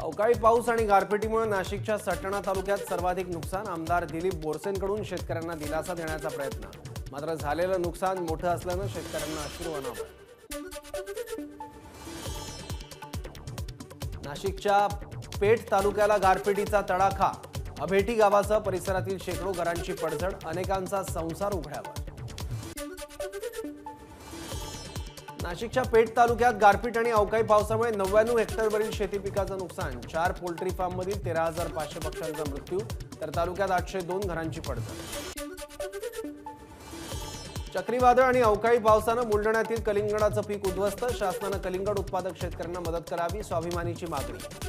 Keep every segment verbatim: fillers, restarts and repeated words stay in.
अवकाळी पाऊस आणि गारपिटीमुळे नाशिकच्या सटाणा तालुक्यात सर्वाधिक नुकसान। आमदार दिलीप बोरसेंकडून शेतकऱ्यांना दिलासा देण्याचा प्रयत्न, मात्र झालेलं नुकसान मोठं असल्यानं शेतकऱ्यांना अश्रू अनावर। नाशिकच्या पेठ तालुक्याला गारपिटीचा तडाखा, अभेटी गावासह परिसरातील शेकडो घरांची पडझड, अनेकांचा संसार उघड्यावर। नाशिकच्या पेठ तालुक्यात गारपीट आणि अवकाळी पावसामुळे नव्याण्णव हेक्टरवरील शेती पिकाचं नुकसान, चार पोल्ट्री फार्ममधील तेरा हजार पाचशे पक्ष्यांचा मृत्यू, तर तालुक्यात आठशे दोन घरांची पडझड। चक्रीवादळ आणि अवकाळी पावसानं बुलढाण्यातील कलिंगडाचं पीक उद्ध्वस्त, शासनानं कलिंगड उत्पादक शेतकऱ्यांना मदत करावी, स्वाभिमानीची मागणी।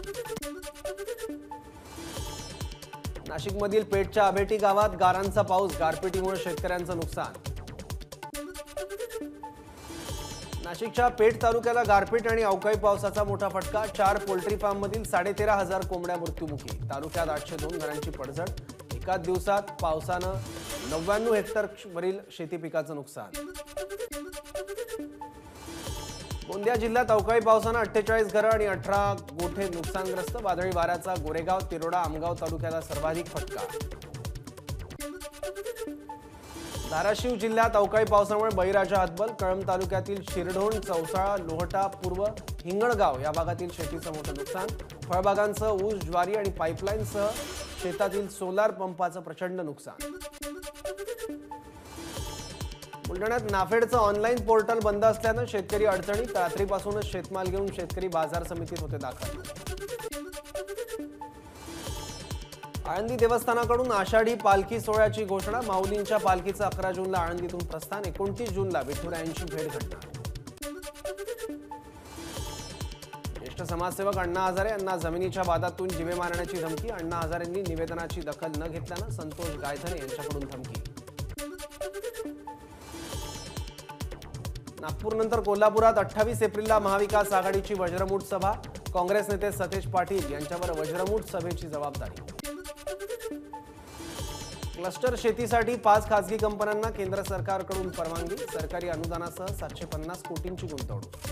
नाशिकमधील पेठच्या अभेटी गावात गारांचा पाऊस, गारपिटीमुळे शेतकऱ्यांचं नुकसान। नाशिकच्या पेठ तालुक्याला गारपीट आणि अवकाळी पावसाचा मोठा फटका, चार पोल्ट्री फार्ममधील साडेतेरा हजार कोंबड्या मृत्युमुखी, तालुक्यात आठशे दोन घरांची पडझड। एकाच दिवसात पावसानं नव्याण्णव हेक्टरवरील शेती पिकाचं नुकसान। गोंदिया जिल्ह्यात अवकाळी पावसानं अठ्ठेचाळीस घरं आणि अठरा गोठे नुकसानग्रस्त, वादळी वाऱ्याचा गोरेगाव, तिरोडा, आमगाव तालुक्याला सर्वाधिक फटका। धाराशिव जिल्ह्यात अवकाळी पावसामुळे बळीराजा हतबल, कळंब तालुक्यातील शिरढोण, चौसाळा, लोहटा पूर्व, हिंगणगाव या भागातील शेतीचं मोठं नुकसान, फळबागांसह ऊस, ज्वारी आणि पाईपलाईनसह शेतातील सोलार पंपाचं प्रचंड नुकसान। बुलढाण्यात नाफेडचं ऑनलाईन पोर्टल बंद असल्यानं शेतकरी अडचणीत, रात्रीपासूनच शेतमाल घेऊन शेतकरी बाजार समितीत होते दाखल। आळंदी देवस्थानाकडून आषाढी पालखी सोहळ्याची घोषणा, माऊलींच्या पालखीचं अकरा जूनला आळंदीतून प्रस्थान, एकोणतीस जूनला विठुरायांची भेट घडणार। ज्येष्ठ समाजसेवक अण्णा हजारे यांना जमिनीच्या वादातून जीवे मारण्याची धमकी, अण्णा हजारेंनी निवेदनाची दखल न घेतल्यानं संतोष गायधने यांच्याकडून धमकी। नागपूरनंतर कोल्हापुरात अठ्ठावीस एप्रिलला महाविकास आघाडीची वज्रमूठ सभा, काँग्रेस नेते सतेज पाटील यांच्यावर वज्रमूठ सभेची जबाबदारी। क्लस्टर शेतीसाठी पाच खासगी कंपन्यांना केंद्र सरकारकडून परवानगी, सरकारी अनुदानासह सातशे पन्नास कोटींची गुंतवणूक।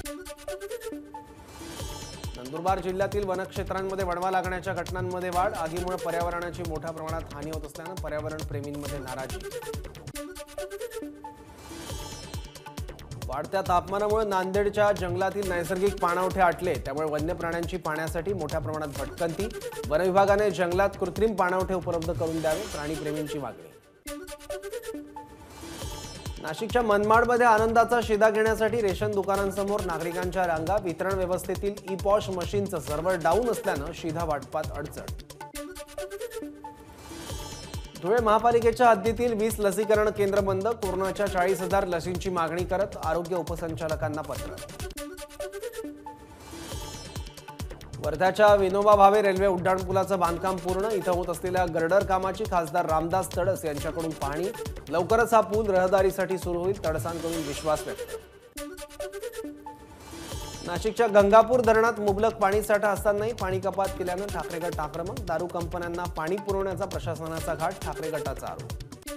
नंदुरबार जिल्ह्यातील वनक्षेत्रांमध्ये वणवा लागण्याच्या घटनांमध्ये वाढ, आगीमुळे पर्यावरणाची मोठ्या प्रमाणात हानी होत असल्यानं पर्यावरण प्रेमींमध्ये नाराजी। वाढत्या तापमानामुळे नांदेडच्या जंगलातील नैसर्गिक पाणवठे आटले, त्यामुळे वन्य प्राण्यांची पाण्यासाठी मोठ्या प्रमाणात भटकंती, वन विभागाने जंगलात कृत्रिम पाणवठे उपलब्ध करून द्यावे, प्राणीप्रेमींची मागणी। नाशिकच्या मनमाडमध्ये आनंदाचा शिदा घेण्यासाठी रेशन दुकानांसमोर नागरिकांच्या रांगा, वितरण व्यवस्थेतील ई पॉश मशीनचं सर्व्हर डाऊन असल्यानं शिधा वाटपात अडचण। धुळे महापालिकेच्या हद्दीतील वीस लसीकरण केंद्र बंद, कोरोनाच्या चाळीस हजार लसींची मागणी करत आरोग्य उपसंचालकांना पत्र। वर्ध्याच्या विनोबा भावे रेल्वे उड्डाणपुलाचं बांधकाम पूर्ण, इथं होत असलेल्या गर्डर कामाची खासदार रामदास तडस यांच्याकडून पाहणी, लवकरच हा पूल रहदारीसाठी सुरू होईल, तडसांकडून विश्वास व्यक्त। नाशिकच्या गंगापूर धरणात मुबलक पाणीसाठा असतानाही पाणी कपात केल्यानं ठाकरे गट आक्रमक, दारू कंपन्यांना पाणी पुरवण्याचा प्रशासनाचा घाट, ठाकरे गटाचा आरोप।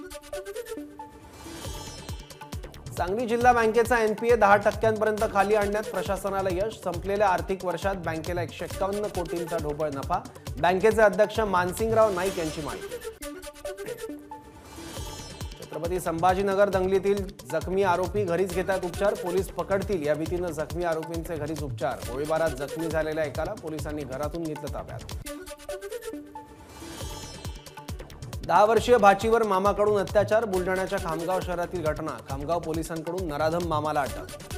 सांगली जिल्हा बँकेचा एनपीए दहा टक्क्यांपर्यंत खाली आणण्यात प्रशासनाला यश, संपलेल्या आर्थिक वर्षात बँकेला एकशे एक्कावन्न कोटींचा ढोबळ नफा, बँकेचे अध्यक्ष मानसिंगराव नाईक यांची माहिती। छत्रपती संभाजीनगर दंगलीतील जखमी आरोपी घरीच घेतात उपचार, पोलीस पकडतील या भीतीनं जखमी आरोपींचे घरीच उपचार, गोळीबारात जखमी झालेल्या एकाला पोलिसांनी घरातून घेतलं ताब्यात। दहा वर्षीय भाचीवर मामाकडून अत्याचार, बुलढाण्याच्या खामगाव शहरातील घटना, खामगाव पोलिसांकडून नराधम मामाला अटक।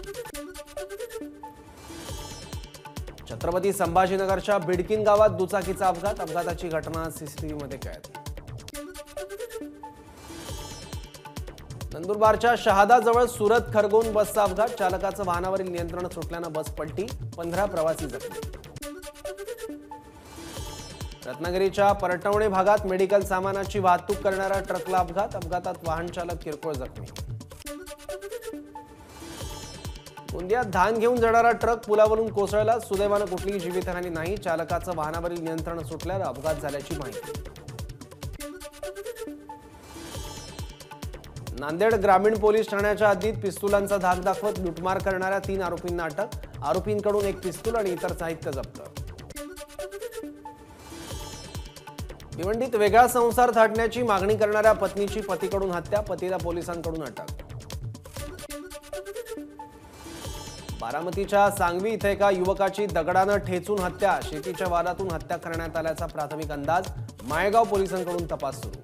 छत्रपती संभाजीनगरच्या बिडकीन गावात दुचाकीचा अपघात, अपघाताची घटना सीसीटीव्हीमध्ये कैद। नंदुरबारच्या शहादाजवळ सुरत खरगोन बसचा अपघात, चालकाचं वाहनावरील नियंत्रण सुटल्यानं बस पलटी, पंधरा प्रवासी जखमी। रत्नागिरीच्या परटवणे भागात मेडिकल सामानाची वाहतूक करणारा ट्रकला अपघात, अपघातात वाहन चालक किरकोळ जखमी। गोंदियात धान घेऊन जाणारा ट्रक पुलावरून कोसळला, सुदैवानं कुठलीही जीवितहानी नाही, चालकाचं वाहनावरील नियंत्रण सुटल्यानं अपघात झाल्याची माहिती। नांदेड ग्रामीण पोलीस ठाण्याच्या हद्दीत पिस्तुलांचा धाक दाखवत लुटमार करणाऱ्या तीन आरोपींना अटक, आरोपींकडून एक पिस्तूल आणि इतर साहित्य जप्त। भिवंडीत वेगळा संसार थाटण्याची मागणी करणाऱ्या पत्नीची पतीकडून हत्या, पतीला पोलिसांकडून अटक. बारामतीच्या सांगवी इथे एका युवकाची दगडानं ठेचून हत्या, शेतीच्या वादातून हत्या करण्यात आल्याचा प्राथमिक अंदाज. माळेगाव पोलिसांकडून तपास सुरू.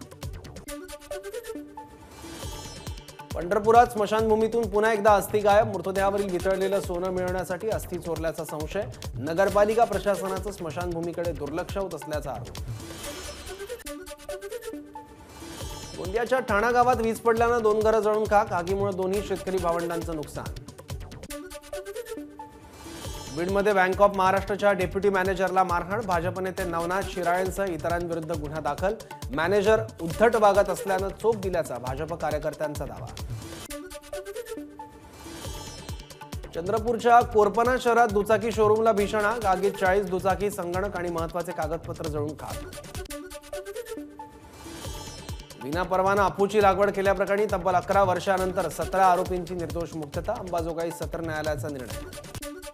पंढरपुरात स्मशानभूमीतून पुन्हा एकदा अस्थि गायब, मृतदेहावरील वितळलेलं सोनं मिळवण्यासाठी अस्थि चोरल्याचा संशय. नगरपालिका प्रशासनाचं स्मशानभूमीकडे दुर्लक्ष होत असल्याचा आरोप. गोंदियाच्या ठाणा गावात वीज पडल्यानं दोन घरं जळून खाक, आगीमुळे दोन्ही शेतकरी भावंडांचं नुकसान. बीडमध्ये बँक ऑफ महाराष्ट्राच्या डेप्युटी मॅनेजरला मारहाण, भाजप नेते नवनाथ शिराळेंसह इतरांविरुद्ध गुन्हा दाखल. मॅनेजर उद्धट वागत असल्यानं चोप दिल्याचा भाजप कार्यकर्त्यांचा दावा. चंद्रपूरच्या कोरपना शहरात दुचाकी शोरूमला भीषण आग, आगीत चाळीस दुचाकी, संगणक आणि महत्वाचे कागदपत्र जळून खाक. विनापरवाना अफूची लागवड केल्याप्रकरणी तब्बल अकरा वर्षानंतर सतरा आरोपींची निर्दोष मुक्तता, अंबाजोगाई सत्र न्यायालयाचा निर्णय.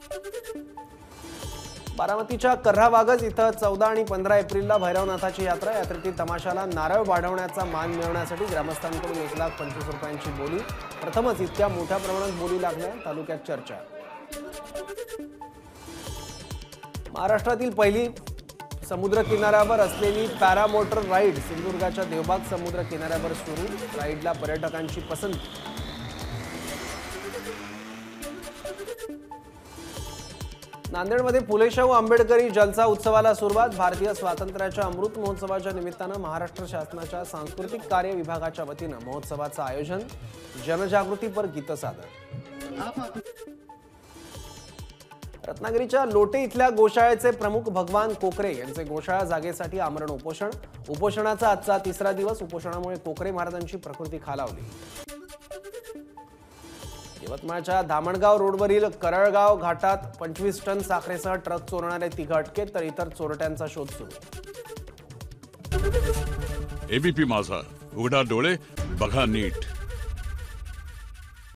बारामतीच्या कर्हावागज इथं चौदा आणि पंधरा एप्रिलला भैरवनाथाची यात्रा, यात्रेतील तमाशाला नारळ वाढवण्याचा मान मिळवण्यासाठी ग्रामस्थांकडून एक लाख पंचवीस रुपयांची बोली. प्रथमच इतक्या मोठ्या प्रमाणात बोली लागल्या, तालुक्यात चर्चा. महाराष्ट्रातील पहिली समुद्र किनाऱ्यावर असलेली पॅरामोटर राईड सिंधुदुर्गाच्या देवबाग समुद्र किनाऱ्यावर सुरू, राईडला पर्यटकांची पसंती. नांदेडमध्ये फुले शाहू आंबेडकरी जलसा उत्सवाला सुरुवात, भारतीय स्वातंत्र्याच्या अमृत महोत्सवाच्या निमित्तानं महाराष्ट्र शासनाच्या सांस्कृतिक कार्य विभागाच्या वतीनं महोत्सवाचं आयोजन, जनजागृतीपर गीत सादर. रत्नागिरीच्या लोटे इथल्या गोशाळेचे प्रमुख भगवान कोकरे यांचे गोशाळा जागेसाठी आमरण उपोषण, उपोषणाचा आजचा तिसरा दिवस. उपोषणामुळे कोकरे महाराजांची प्रकृती खालावली. यवतमाळच्या धामणगाव रोडवरील करळगाव घाटात पंचवीस टन साखरेसह ट्रक चोरणारे तिघ अटकेत, तर इतर चोरट्यांचा शोध सुरू. एबीपी माझा, उघडा डोळे बघा नीट.